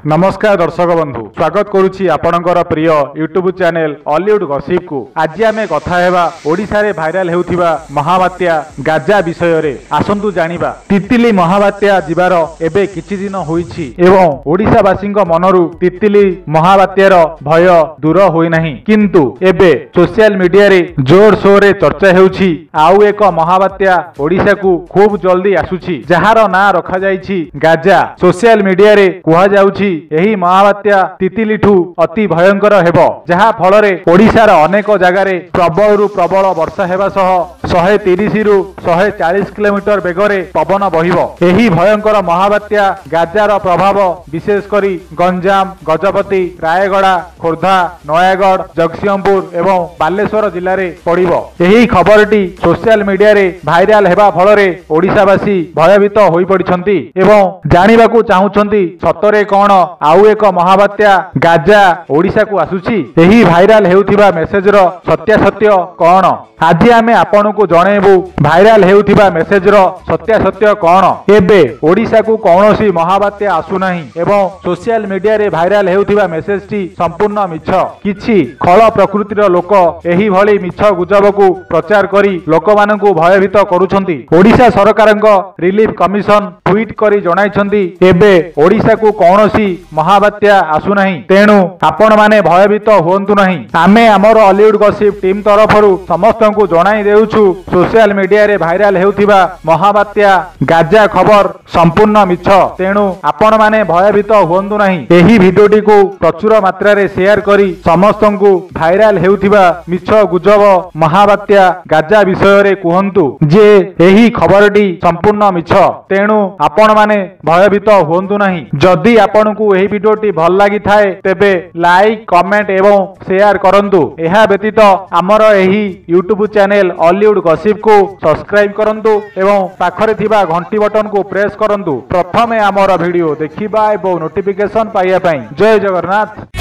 नमस्कार दर्शक बंधु स्वागत करुछि आपणकर प्रिय यूट्यूब चैनल हॉलीवुड गॉसिप को। आज आमे कथा हेबा ओडिसा रे भाइराल हेउथिबा महाबात्या गाजा विषय रे। आसंतु जानिबा तितली महाबात्या जिबार एबे किछि दिन होईछि एवं ओडिसा वासींक मनरु तितली महाबात्यार भय दूर होई नाही, किंतु एबे सोशल मीडिया रे जोर शोर रे चर्चा हेउछि आउ एक महाबात्या ओडिसा को खूब जल्दी आसुछि जहार ना रखा जाईछि गाजा। सोशल मीडिया रे कुहा जाउछि एही महाबात्या तितलीठू अति भयंकर हेबो, जहा फलरे ओडिसार अनेक जगारे प्रबलरु प्रबल वर्षा हेबा सह 130 रु 140 किलोमीटर बेगरे पवन बहिबो। एही भयंकर महाबात्या गाजार प्रभाव विशेष करी गंजाम, गजपति, रायगड़ा, खोर्धा, नयागढ़, जगतसिंहपुर एवं बालेश्वर जिल्ला रे पड़िबो। एही खबरटी सोशल मीडिया रे भाइराल हेबा फलरे ओडिसावासी भयभीत होई पड़िछंती एवं जानिबाकू चाहुछंती सतरे कोन आउ एक महाबात्या गाजा ओडिसा को आसुछि। एही भाइराल हेउथिबा मेसेज रो सत्यासत्य कोन आज आमे आपनकू जणेबू। भाइराल हेउथिबा मेसेज रो सत्यासत्य कोन। एबे ओडिसा को कौनसी महाबात्या आसु नाही एवं सोशल मीडिया रे भाइराल हेउथिबा मेसेज टी संपूर्ण मिछ। किछि खळ प्रकृतिर लोक एही भली मिछ गुजबकू प्रचार करी लोकमानकू भयभीत करूछंती। ओडिसा सरकारक रिलीफ कमिशन ट्वीट करी जणाइछंती एबे ओडिसा को कौनसी महाबात्या आसु नाही, तेणु आपण माने भयभीत होंतु नाही। आमे हमर हॉलीवुड गॉसिप टीम तरफरु समस्त को जणाई देउछु सोशल मीडिया रे भाइराल हेउथिबा महाबात्या गाजा खबर संपूर्ण मिछ, तेणु आपण माने भयभीत होंतु नाही। एही भिडियोटी को प्रचुर मात्रा रे शेयर करी समस्त को भाइराल हेउथिबा मिछ गुजब महाबात्या गाजा विषय रे कुहंतु जे एही खबरटी संपूर्ण मिछ, तेणु आपण माने भयभीत होंतु नाही। जदि आपनकू एही भिडियोटी भल लागि थाए तेबे लाइक, कमेंट एवं शेयर करंतु। एहा व्यतीत आमर एही यूट्यूब चैनल हॉलीवुड गॉसिप को सब्सक्राइब करंतु एवं पाखरे थिबा घंटी बटन को प्रेस करंतु प्रथमे आमर वीडियो देखिबा एवं नोटिफिकेशन पाइया पई। जय जगन्नाथ।